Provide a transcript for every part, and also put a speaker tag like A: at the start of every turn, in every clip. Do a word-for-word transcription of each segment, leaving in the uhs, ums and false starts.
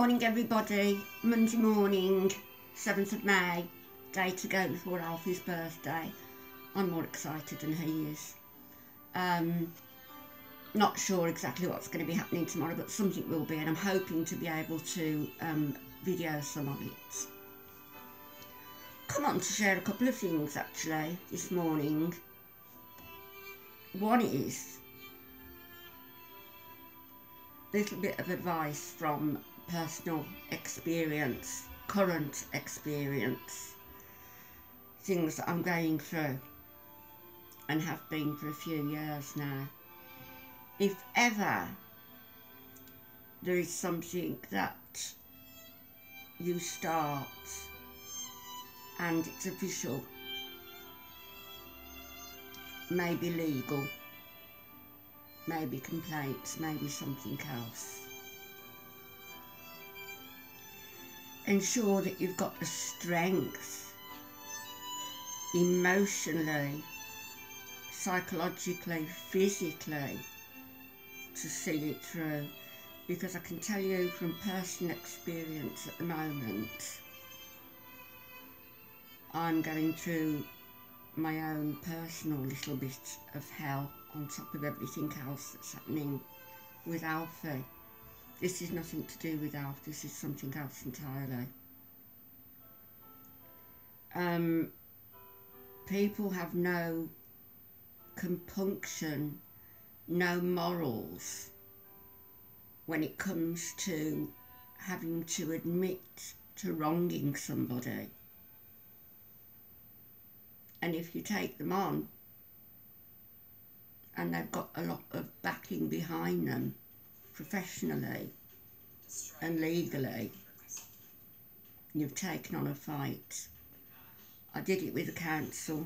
A: morning everybody, Monday morning, seventh of May, day to go before Alfie's birthday. I'm more excited than he is. Um, not sure exactly what's going to be happening tomorrow, but something will be, and I'm hoping to be able to um, video some of it. Come on to share a couple of things actually this morning. One is a little bit of advice from personal experience, current experience, things that I'm going through and have been for a few years now. If ever there is something that you start and it's official, maybe legal, maybe complaints, maybe something else, ensure that you've got the strength emotionally, psychologically, physically to see it through, because I can tell you from personal experience at the moment, I'm going through my own personal little bit of hell on top of everything else that's happening with Alfie. This is nothing to do with Alfie, this is something else entirely. Um, people have no compunction, no morals when it comes to having to admit to wronging somebody. And if you take them on and they've got a lot of backing behind them, professionally and legally, you've taken on a fight. I did it with the council.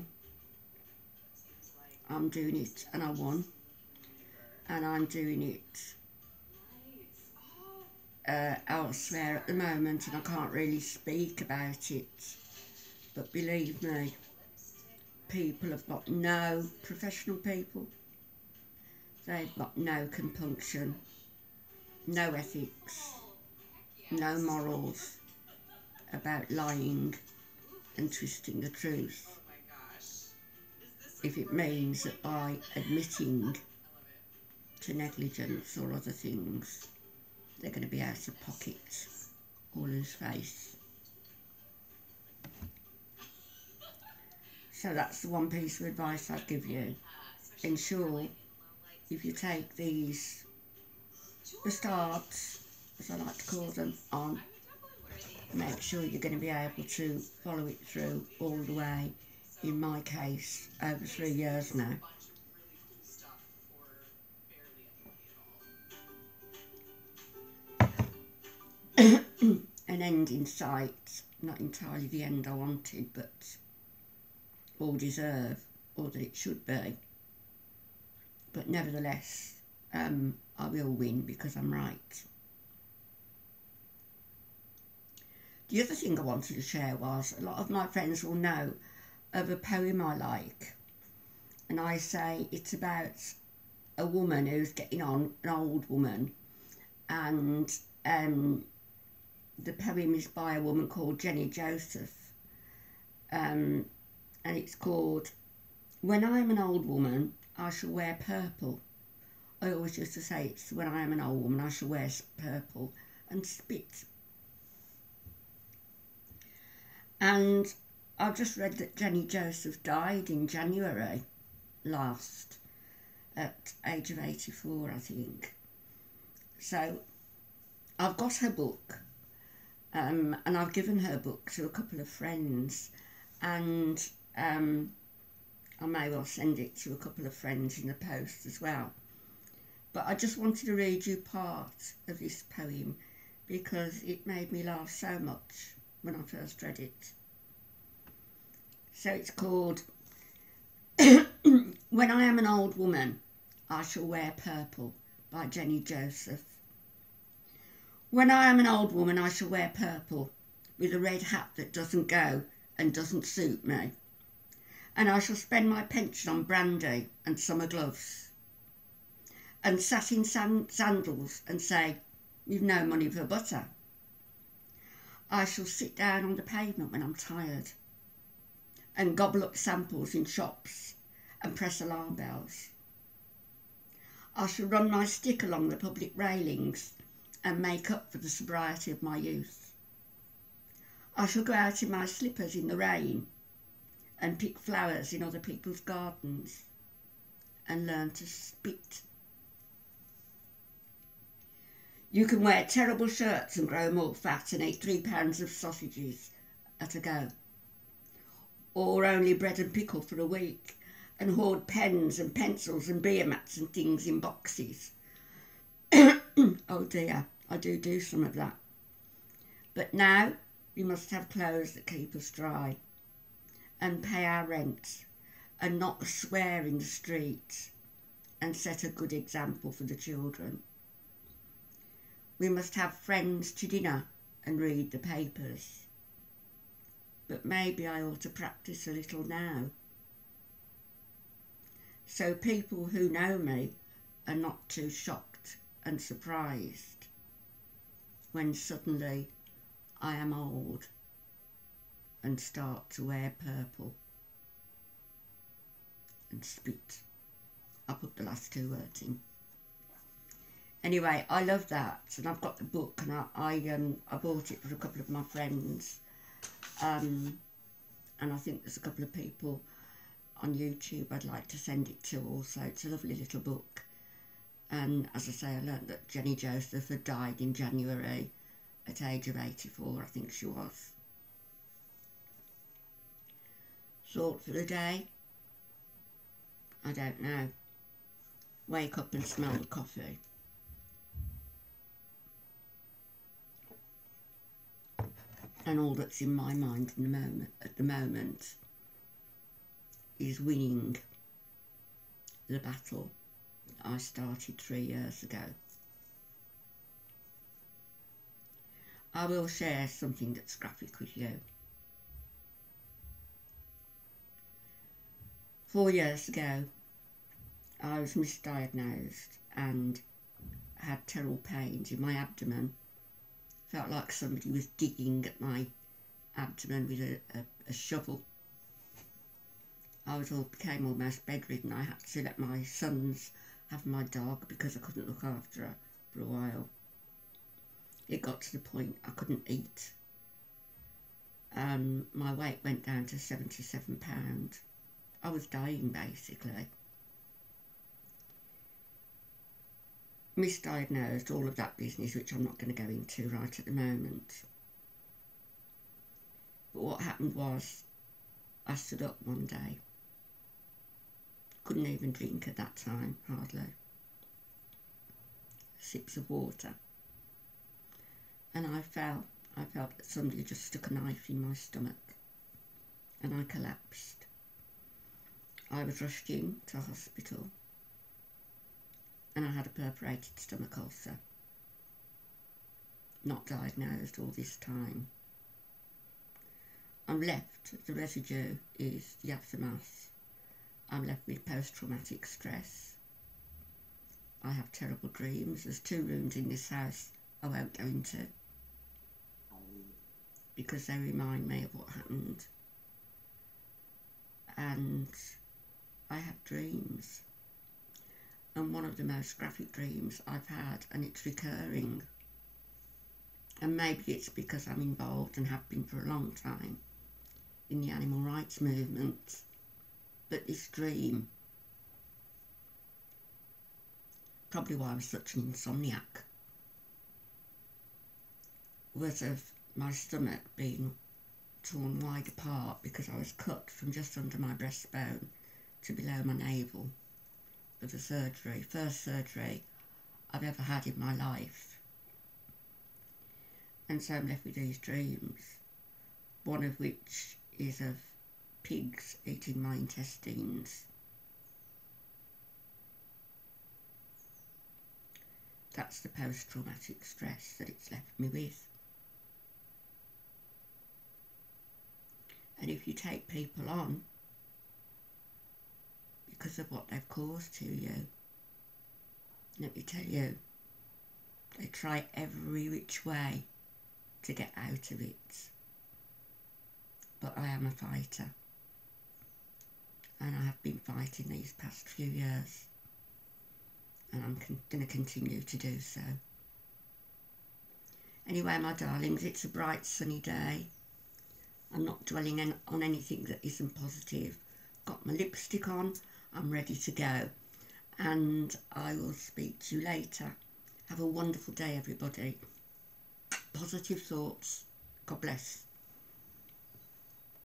A: I'm doing it, and I won. And I'm doing it uh, elsewhere at the moment, and I can't really speak about it. But believe me, people have got no, professional people, they've got no compunction, no ethics, no morals about lying and twisting the truth. If it means that by admitting to negligence or other things, they're going to be out of pocket or lose face. So that's the one piece of advice I'd give you. Ensure, if you take these bastards, as I like to call them, on, make sure you're going to be able to follow it through all the way. In my case, over three years now. An end in sight, not entirely the end I wanted, but or deserve, or that it should be. But nevertheless, um, I will win because I'm right. The other thing I wanted to share was, a lot of my friends will know of a poem I like, and I say it's about a woman who's getting on, an old woman, and um, the poem is by a woman called Jenny Joseph, um, and it's called "When I am an old woman, I shall wear purple." I always used to say it's when I am an old woman, I shall wear purple and spit. And I've just read that Jenny Joseph died in January last, at age of eighty-four, I think. So I've got her book, um, and I've given her book to a couple of friends, and um, I may well send it to a couple of friends in the post as well. But I just wanted to read you part of this poem because it made me laugh so much when I first read it. So it's called "When I am an old woman, I shall wear purple" by Jenny Joseph. When I am an old woman, I shall wear purple, with a red hat that doesn't go and doesn't suit me. And I shall spend my pension on brandy and summer gloves, and satin sand sandals, and say, "You've no money for butter." I shall sit down on the pavement when I'm tired and gobble up samples in shops and press alarm bells. I shall run my stick along the public railings and make up for the sobriety of my youth. I shall go out in my slippers in the rain and pick flowers in other people's gardens and learn to spit. You can wear terrible shirts and grow more fat and eat three pounds of sausages at a go, or only bread and pickle for a week and hoard pens and pencils and beer mats and things in boxes. Oh dear, I do do some of that. But now we must have clothes that keep us dry and pay our rent and not swear in the street and set a good example for the children. We must have friends to dinner and read the papers. But maybe I ought to practice a little now, so people who know me are not too shocked and surprised when suddenly I am old and start to wear purple and spit. I put the last two words in. Anyway, I love that, and I've got the book, and I I, um, I bought it for a couple of my friends, um, and I think there's a couple of people on YouTube I'd like to send it to also. It's a lovely little book, and as I say, I learnt that Jenny Joseph had died in January at age of eighty-four, I think she was. Thought for the day? I don't know. Wake up and smell the coffee. And all that's in my mind in the moment, at the moment is winning the battle I started three years ago. I will share something that's graphic with you. Four years ago, I was misdiagnosed and had terrible pains in my abdomen. Felt like somebody was digging at my abdomen with a, a, a shovel. I was all became almost bedridden. I had to let my sons have my dog because I couldn't look after her for a while. It got to the point I couldn't eat. Um, my weight went down to seventy-seven pounds. I was dying basically. Misdiagnosed, all of that business, which I'm not going to go into right at the moment. But what happened was, I stood up one day. Couldn't even drink at that time, hardly. Sips of water. And I fell. I felt that somebody just stuck a knife in my stomach. And I collapsed. I was rushed in to hospital. And I had a perforated stomach ulcer. Not diagnosed all this time. I'm left, the residue is the aftermath. I'm left with post-traumatic stress. I have terrible dreams. There's two rooms in this house I won't go into because they remind me of what happened. And I have dreams. And one of the most graphic dreams I've had, and it's recurring. And maybe it's because I'm involved and have been for a long time in the animal rights movement. But this dream, probably why I was such an insomniac, was of my stomach being torn wide apart because I was cut from just under my breastbone to below my navel for the surgery, first surgery I've ever had in my life. And so I'm left with these dreams, one of which is of pigs eating my intestines. That's the post-traumatic stress that it's left me with. And if you take people on because of what they've caused to you, let me tell you, they try every which way to get out of it. But I am a fighter, and I have been fighting these past few years, and I'm con- going to continue to do so. Anyway, my darlings, it's a bright sunny day. I'm not dwelling in, on anything that isn't positive. Got my lipstick on, I'm ready to go, and I will speak to you later. Have a wonderful day, everybody. Positive thoughts. God bless.